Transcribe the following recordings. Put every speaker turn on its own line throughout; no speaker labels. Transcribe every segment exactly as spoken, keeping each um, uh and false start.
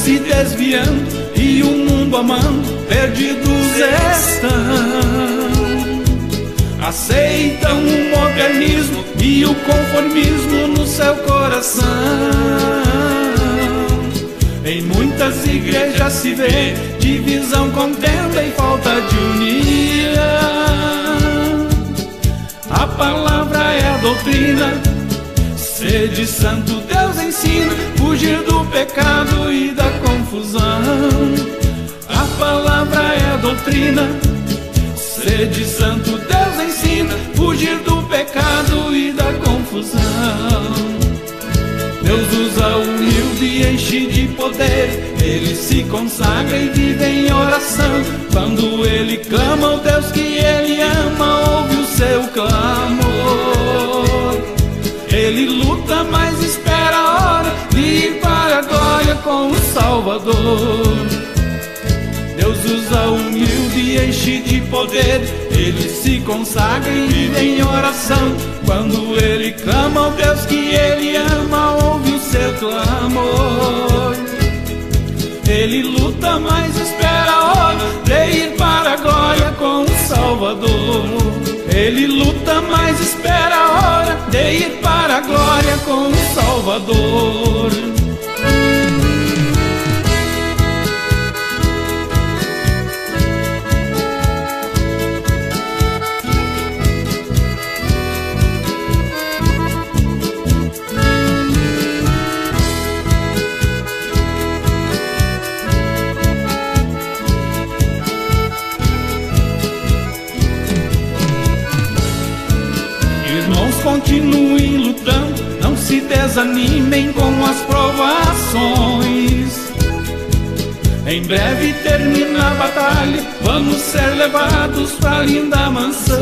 se desviando e o mundo amando, perdidos estão. Aceitam o modernismo e o conformismo no seu coração. Em muitas igrejas se vê divisão, contenda e falta de união. A palavra é a doutrina, sede santo Deus ensina, fugir do pecado e da confusão. A palavra é a doutrina, sede santo Deus ensina, fugir do pecado e da confusão. Deus usa o humilde e enche de poder, ele se consagra e vive em oração. Quando ele clama ao Deus que ele ama, ouve o seu clamor. Ele luta, mas espera a hora de ir para a glória com o Salvador. Deus usa o humilde e enche de poder, ele se consagra e vive em oração. Quando ele clama ao Deus que ele ama, ouve o seu clamor. Ele luta, mas espera a hora de ir para a glória com o Salvador. Ele luta, mas espera a hora de ir para a glória com o Salvador. Continuem lutando, não se desanimem com as provações. Em breve termina a batalha, vamos ser levados para a linda mansão.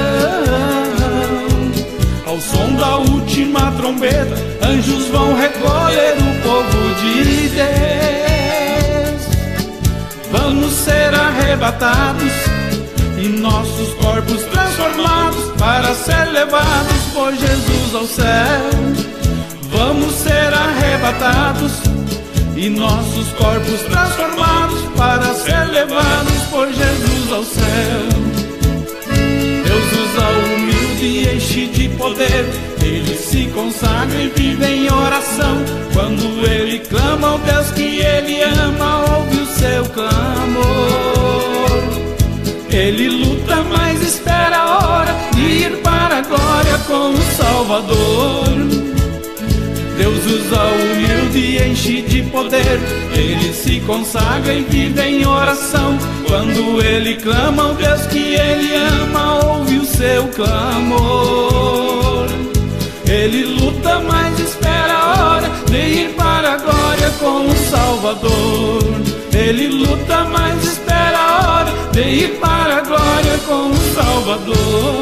Ao som da última trombeta, anjos vão recolher o povo de Deus. Vamos ser arrebatados e nossos corpos transformados para ser levados por Jesus ao céu. Vamos ser arrebatados e nossos corpos transformados para ser levados por Jesus ao céu. Deus usa o humilde e enche de poder, ele se consagra e vive em oração. Quando ele clama ao Deus que ele ama, ouve o seu clamor. Ele luta, mas espera a hora de ir para a glória com o Salvador. Deus usa o humilde e enche de poder, ele se consagra e vive em oração. Quando ele clama ao Deus que ele ama, ouve o seu clamor. Ele luta, mas espera a hora de ir para a glória com o Salvador. Ele luta, mas espera a hora de ir para a glória com o Salvador.